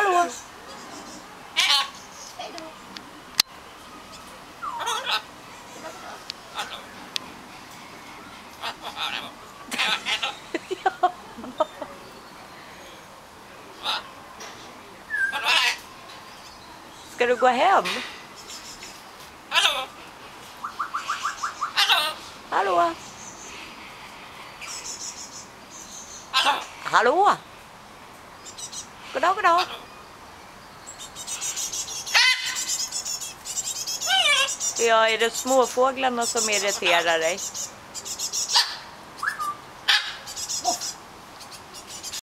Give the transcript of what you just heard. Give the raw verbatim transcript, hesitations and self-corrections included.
Hallå? Ska du gå hem? Hallå? Hallå? Hallå? Hallå? Hallå? Goddag, goddag. Ja, är det småfåglarna som irriterar dig?